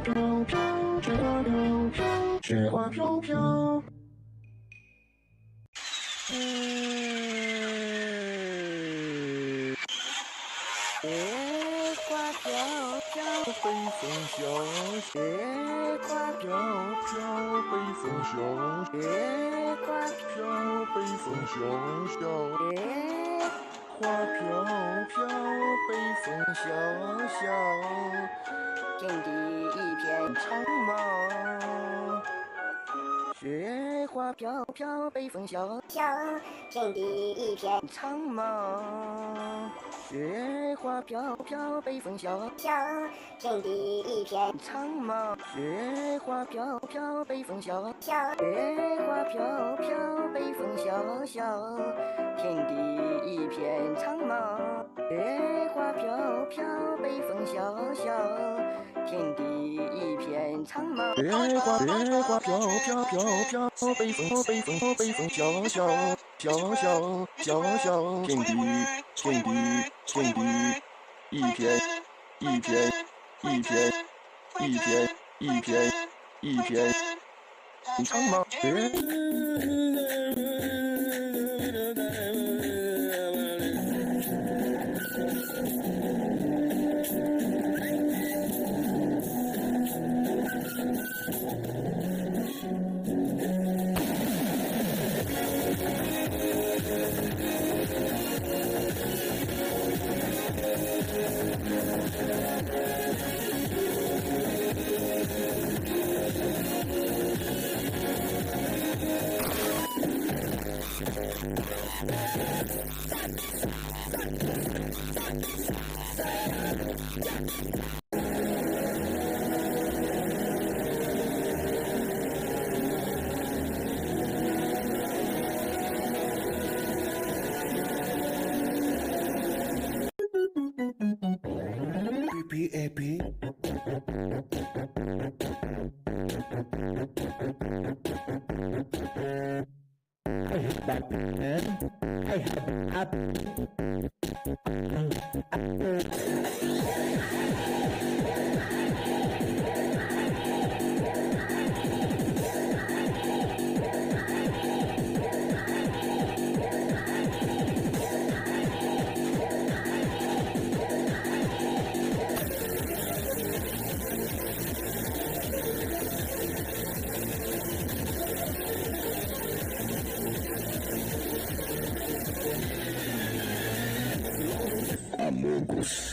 飘飘，雪花飘飘，雪花飘飘。 雪花飘飘，北风萧萧。雪花飘飘，北风萧。雪花飘，北风萧萧。雪花飘飘，北风萧萧。天地一片苍茫。雪花飘飘，北风萧萧，天地一片苍茫。雪花飘飘，北风萧萧，天地一片苍茫。雪花飘飘，北风萧萧，雪花飘飘，北风萧萧，天地一片苍茫。雪花飘飘，北风萧萧，天地一片苍茫。雪花飘飘飘飘，北风萧萧萧萧萧萧，天地一片苍茫。 BBAB Amigos.